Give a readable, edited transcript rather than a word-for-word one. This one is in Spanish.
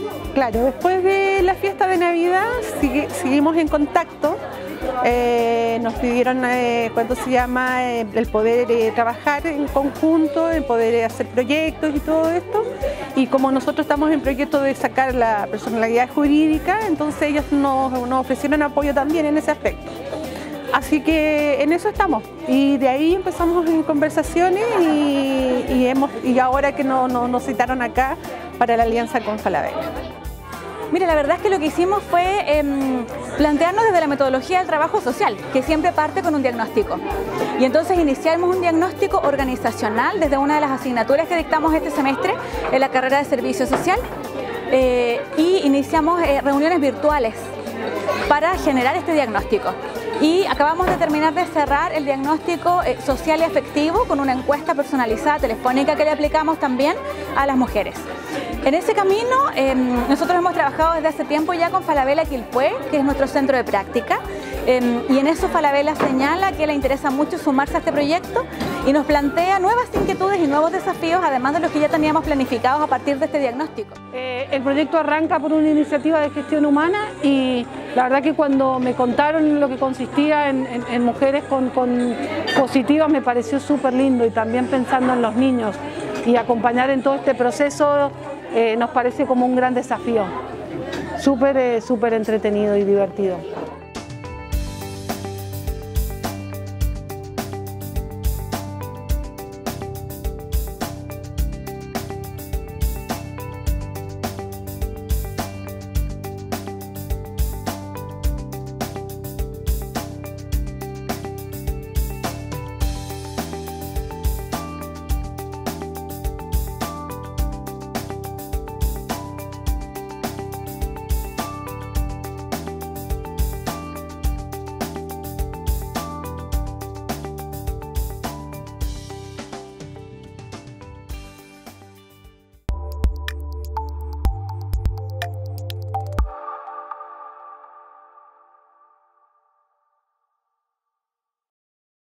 Claro, después de la fiesta de Navidad seguimos en contacto. Nos pidieron ¿cuánto se llama? El poder trabajar en conjunto, el poder hacer proyectos y todo esto. Y como nosotros estamos en proyecto de sacar la personalidad jurídica, entonces ellos nos ofrecieron apoyo también en ese aspecto. Así que en eso estamos. Y de ahí empezamos en conversaciones y ahora que nos citaron acá para la alianza con Falabella. Mira, la verdad es que lo que hicimos fue plantearnos desde la metodología del trabajo social, que siempre parte con un diagnóstico. Y entonces iniciamos un diagnóstico organizacional desde una de las asignaturas que dictamos este semestre en la carrera de Servicio Social y iniciamos reuniones virtuales para generar este diagnóstico. Y acabamos de terminar de cerrar el diagnóstico social y afectivo con una encuesta personalizada telefónica que le aplicamos también a las mujeres. En ese camino nosotros hemos trabajado desde hace tiempo ya con Falabella Quilpué, que es nuestro centro de práctica, y en eso Falabella señala que le interesa mucho sumarse a este proyecto y nos plantea nuevas inquietudes y nuevos desafíos, además de los que ya teníamos planificados a partir de este diagnóstico. El proyecto arranca por una iniciativa de gestión humana y la verdad que cuando me contaron lo que consistía en mujeres con positivas me pareció súper lindo, y también pensando en los niños y acompañar en todo este proceso nos parece como un gran desafío, súper entretenido y divertido.